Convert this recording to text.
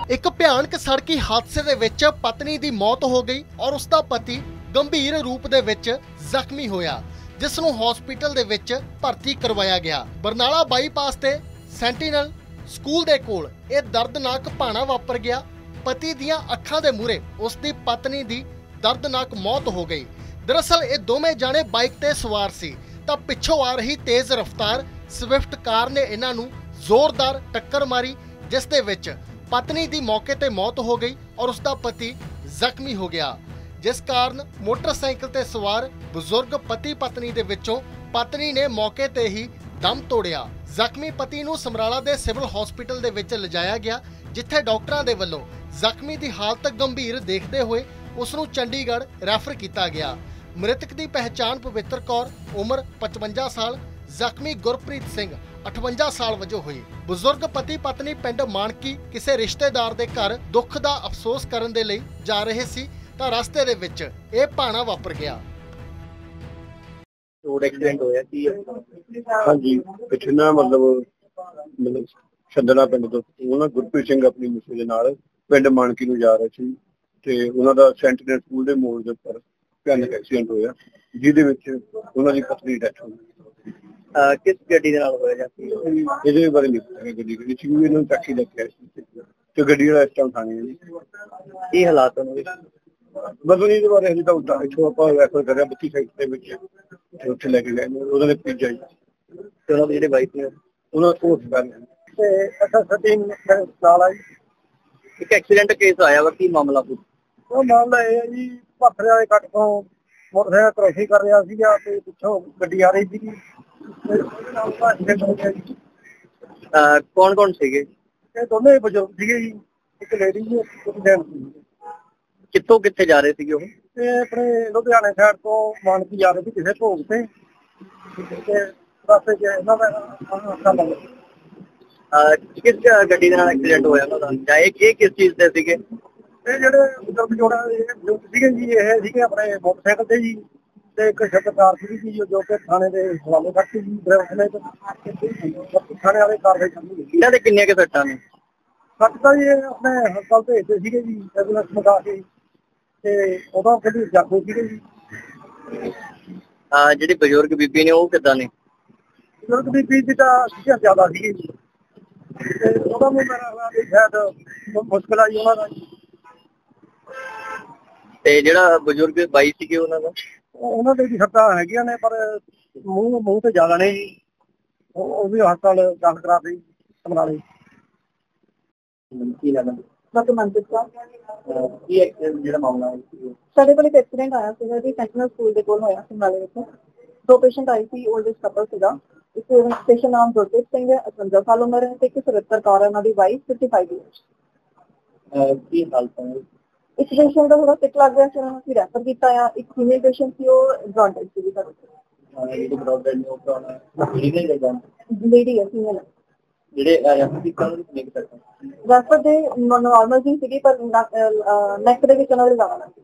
ਇੱਕ ਭਿਆਨਕ ਸੜਕੀ ਹਾਦਸੇ ਦੇ ਵਿੱਚ ਪਤਨੀ ਦੀ ਮੌਤ ਹੋ ਗਈ ਔਰ ਉਸ ਦਾ ਪਤੀ ਗੰਭੀਰ ਰੂਪ ਦੇ ਵਿੱਚ ਜ਼ਖਮੀ ਹੋਇਆ, ਜਿਸ ਨੂੰ ਹਸਪੀਟਲ ਦੇ ਵਿੱਚ ਭਰਤੀ ਕਰਵਾਇਆ ਗਿਆ। ਬਰਨਾਲਾ ਬਾਈਪਾਸ ਤੇ ਸੈਂਟੀਨਲ ਸਕੂਲ ਦੇ ਕੋਲ ਇਹ ਦਰਦਨਾਕ ਭਾਣਾ ਵਾਪਰ ਗਿਆ। ਪਤੀ ਦੀਆਂ ਅੱਖਾਂ ਦੇ ਮੂਹਰੇ ਉਸ ਦੀ ਪਤਨੀ ਦੀ ਦਰਦਨਾਕ ਮੌਤ ਹੋ ਗਈ। ਦਰਅਸਲ ਇਹ ਦੋਵੇਂ ਜਾਣੇ ਬਾਈਕ ਤੇ ਸਵਾਰ ਸੀ ਤਾਂ ਪਿੱਛੋਂ ਆ ਰਹੀ ਤੇਜ਼ ਰਫ਼ਤਾਰ ਸਵਿਫਟ ਕਾਰ ਨੇ ਇਹਨਾਂ ਨੂੰ ਜ਼ੋਰਦਾਰ ਟੱਕਰ ਮਾਰੀ, ਜਿਸ ਦੇ ਵਿੱਚ ਪਤਨੀ ਦੀ ਮੌਕੇ ਤੇ ਮੌਤ ਹੋ ਗਈ ਔਰ ਉਸ ਦਾ ਪਤੀ ਜ਼ਖਮੀ ਹੋ ਗਿਆ, ਜਿਸ ਕਾਰਨ ਮੋਟਰਸਾਈਕਲ ਤੇ ਸਵਾਰ ਬਜ਼ੁਰਗ ਪਤੀ ਪਤਨੀ ਦੇ ਵਿੱਚੋਂ ਪਤਨੀ ਨੇ ਮੌਕੇ ਤੇ ਹੀ ਦਮ ਤੋੜਿਆ। ਜ਼ਖਮੀ ਪਤੀ ਨੂੰ ਸਮਰਾਲਾ ਦੇ ਸਿਵਲ ਹਸਪੀਟਲ ਦੇ ਵਿੱਚ ਲਿਜਾਇਆ ਗਿਆ, ਜਿੱਥੇ ਡਾਕਟਰਾਂ ਦੇ ਵੱਲੋਂ ਜ਼ਖਮੀ ਦੀ ਹਾਲਤ ਗੰਭੀਰ ਦੇਖਦੇ ਹੋਏ ਉਸ ਨੂੰ ਚੰਡੀਗੜ੍ਹ ਰੈਫਰ ਕੀਤਾ ਗਿਆ। ਮ੍ਰਿਤਕ ਦੀ ਪਹਿਚਾਣ ਪਵਿੱਤਰ ਕੌਰ ਉਮਰ 55 ਸਾਲ, ਜ਼ਖਮੀ ਗੁਰਪ੍ਰੀਤ ਸਿੰਘ 58 ਸਾਲ ਵਜੋਂ ਹੋਈ। ਬਜ਼ੁਰਗ ਪਤੀ ਪਤਨੀ ਪਿੰਡ ਮਾਨਕੀ ਕਿਸੇ ਰਿਸ਼ਤੇਦਾਰ ਦੇ ਘਰ ਦੁੱਖ ਦਾ ਅਫਸੋਸ ਕਰਨ ਦੇ ਲਈ ਜਾ ਰਹੇ ਸੀ ਤਾਂ ਰਸਤੇ ਦੇ ਵਿੱਚ ਇਹ ਭਾਣਾ ਵਾਪਰ ਗਿਆ। रोड एक्सीडेंट होया कि हाँ जी पिछला मतलब ਛੱਡਣਾ ਪਿੰਡ ਤੋਂ ਉਹਨਾਂ ਗੁਰਪ੍ਰੀਤ ਸਿੰਘ ਆਪਣੀ ਮਿਸੇ ਦੇ ਨਾਲ ਪਿੰਡ ਮਾਨਕੀ ਨੂੰ ਜਾ ਰਹੇ ਸੀ ਤੇ ਉਹਨਾਂ ਦਾ ਸੈਂਟੀਨਲ ਸਕੂਲ ਦੇ ਮੋੜ ਦੇ ਉੱਪਰ ਭਿਆਨਕ ਐਕਸੀਡੈਂਟ ਹੋਇਆ, ਜਿਹਦੇ ਵਿੱਚ ਉਹਨਾਂ ਦੀ ਪਤਨੀ ਦੀ ਡੈਥ ਹੋ ਗਈ। किस गड्डी ਦੇ ਨਾਲ ਹੋਇਆ ਜਾਂ ਇਹਦੇ ਬਾਰੇ ਨਹੀਂ ਪਤਾ ਗੱਡੀ ਕਿਹੜੀ ਸੀ, ਇਹਨਾਂ ਨੂੰ ਟੈਕਸੀ ਲੈ ਕੇ ਆਏ ਸੀ ਤੇ ਗੱਡੀ ਵਾਲਾ ਇਸ ਟਾਈਮ ਥਾਣੇ ਜੀ। ਕੀ ਹਾਲਾਤ ਉਹਨਾਂ ਦੇ? ਬਦਲ ਇਹਦੇ ਬਾਰੇ ਹਜੇ ਤਾਂ ਉੱਦਾਂ ਇੱਥੋਂ ਆਪਾਂ ਰੈਫਰ ਕਰਿਆ 32 ਸਾਈਡ ਦੇ ਵਿੱਚ ਤੇ ਉੱਥੇ ਲੈ ਕੇ ਗਏ ਨੇ, ਉਹਨਾਂ ਨੇ ਭੇਜਿਆ ਜੀ ਤੇ ਉਹਨਾਂ ਦੇ ਜਿਹੜੇ ਬਾਈਕ ਨੇ ਉਹਨਾਂ ਕੋਲ ਕਰ ਤੇ ਅੱਛਾ ਸਤੀ ਨਾਲ ਆ ਜੀ। ਇੱਕ ਐਕਸੀਡੈਂਟ ਕੇਸ ਆਇਆ ਵਾ, ਕੀ ਮਾਮਲਾ ਪੁੱਛ? ਉਹ ਮਾਮਲਾ ਇਹ ਹੈ ਜੀ, ਭਾਖੜੇ ਵਾਲੇ ਕੱਟ ਤੋਂ ਮੋਟਰਸਾਈਕਲ ਕ੍ਰੋਸਿੰਗ ਕਰ ਰਿਹਾ ਸੀਗਾ ਤੇ ਪਿੱਛੋਂ ਗੱਡੀ ਆ ਰਹੀ ਸੀਗੀ। ਕੌਣ ਕੌਣ ਸੀਗੇ? ਇਹ ਦੋਨੇ ਬਜ਼ੁਰਗ ਸੀਗੇ ਜੀ, ਇੱਕ ਲੇਡੀ ਜੀ ਇੱਕ ਜੈਂਟ ਸੀ। ਕਿੱਥੋਂ ਕਿੱਥੇ ਜਾ ਰਹੇ ਸੀਗੇ ਉਹ? ਤੇ ਆਪਣੇ ਲੁਧਿਆਣੇ ਸਾਈਡ ਤੋਂ ਮਾਨਕੀ ਜਾ ਰਹੇ ਸੀ ਕਿਸੇ ਭੋਗ ਤੇ ਰਸਤੇ 'ਚ ਇਹਨਾਂ ਦਾ ਹਾਦਸਾ ਬਣ ਗਿਆ। ਕਿਸ ਗੱਡੀ ਦੇ ਨਾਲ ਐਕਸੀਡੈਂਟ ਹੋਇਆ ਉਹਨਾਂ ਦਾ, ਜਾਂ ਇਹ ਕਿਸ ਚੀਜ਼ ਤੇ ਸੀਗੇ? ਇਹ ਜਿਹੜੇ ਬਜ਼ੁਰਗ ਜੋੜਾ ਬਜ਼ੁਰਗ ਸੀਗੇ ਜੀ, ਇਹ ਸੀਗੇ ਆਪਣੇ ਮੋਟਰਸਾਈਕਲ ਤੇ ਜੀ, ਤੇ ਇੱਕ ਸ਼ਬਦਕਾਰ ਸੀਗੀ ਜੀ ਜੋ ਕਿ ਥਾਣੇ ਦੇ ਹਵਾਲੇ ਕਰਤੀ ਜੀ ਡਰਾਈਵਰ ਨੇ ਥਾਣੇ ਵਾਲੇ ਕਾਰਵਾਈ ਕਰਨੀ। ਇਹਨਾਂ ਦੇ ਕਿੰਨੀਆਂ ਕੁ ਸੱਟਾਂ ਨੇ? ਸੱਟ ਤਾਂ ਜੀ ਆਪਣੇ ਹਸਪਤਾਲ ਭੇਜਦੇ ਸੀਗੇ ਜੀ ਐਂਬੂਲੈਂਸ ਮੰਗਾ ਕੇ, ਤੇ ਉਦੋਂ ਕਿਹੜੀ ਜਾਗੋ ਸੀਗੇ ਜੀ। ਜਿਹੜੀ ਬਜ਼ੁਰਗ ਬੀਬੀ ਨੇ ਉਹ ਕਿੱਦਾਂ ਨੇ? ਬਜ਼ੁਰਗ ਬੀਬੀ ਦੀ ਤਾਂ ਸੀਗਾ ਜ਼ਿਆਦਾ ਸੀਗੀ ਜੀ, ਤੇ ਉਹਦਾ ਨੂੰ ਮੇਰਾ ਖਿਆਲ ਸ਼ਾਇਦ ਮੁਸ਼ਕਿਲ ਆਈ ਉਹਨਾਂ ਦਾ। ਤੇ ਜਿਹੜਾ ਬਜ਼ੁਰਗ ਬਾਈ ਸੀਗੇ ਉਹਨਾਂ ਦਾ? ਉਹਨਾਂ ਦੇ ਵੀ ਸੱਟਾਂ ਹੈਗੀਆਂ ਨੇ, ਪਰ ਮੂੰਹ ਤੇ ਜ਼ਿਆਦਾ ਨੇ ਜੀ। ਉਹ ਵੀ ਹਸਪਤਾਲ ਦਾਖਲ ਕਰਾ ਦਿੱਤੀ ਸਮਰਾਲੇ। ਕੀ ਲੱਗਦਾ ਕੀ ਐਕਸੀਡੈਂਟ ਜਿਹੜਾ ਮਾਮਲਾ ਹੈ? ਸਾਡੇ ਕੋਲ ਇੱਕ ਐਕਸੀਡੈਂਟ ਆਇਆ ਸੀਗਾ ਜੀ, ਸੈਂਟੀਨਲ ਸਕੂਲ ਦੇ ਕੋਲ ਹੋਇਆ ਸਮਰਾਲੇ ਵਿੱਚ। ਦੋ ਪੇਸ਼ੈਂਟ ਆਏ ਸੀ, 올ਡ ਏਜ ਕਪਲ ਸੀਗਾ। ਇੱਕ ਪੇਸ਼ੈਂਟ ਨਾਮ ਗੁਰਪ੍ਰੀਤ ਸਿੰਘ ਹੈ, 58 ਸਾਲ ਉਮਰ ਹੈ, ਤੇ ਇੱਕ ਸੁਰਿੰਦਰ ਕੌਰ ਹੈ, ਉਹਨਾਂ ਦੀ ਵਾਈਫ 55 ਈਅਰਸ। ਕੀ ਹਾਲਤ ਹੈ? ਇੱਕ ਪੇਸ਼ੈਂਟ ਦਾ ਥੋੜਾ ਸਿੱਕ ਲੱਗ ਰਿਹਾ ਸੀ, ਉਹਨਾਂ ਨੂੰ ਅਸੀਂ ਰੈਫਰ ਕੀਤਾ ਆ। ਇੱਕ ਫੀਮੇਲ ਪੇਸ਼ੈਂਟ ਸੀ, ਉਹ ਜੌਂਡਿਸ ਸੀਗੀ ਸਾਡੇ ਕੋਲ। ਜਿਹੜੀ ਬਰੋਡਰ ਨੇ ਉਹ ਪੁਰਾਣਾ ਲੀਗਲ ਹੈ ਜਾਂ ਲੇਡੀ ਹੈ, ਫੀਮੇਲ। ਜਿਹੜੇ ਰੈਫਰ ਕੀਤਾ ਉਹਨਾਂ ਨੂੰ ਕਿੰਨੇ ਕੁ ਸੱਟਾਂ? ਰੈਫਰ ਦੇ ਨਾਰਮਲ ਜੀ ਸੀਗੀ, ਪਰ ਨੈਕ ਦੇ ਵਿੱਚ ਉਹਨਾਂ ਦੇ ਜ਼ਿਆਦਾ ਲੱਗੀ।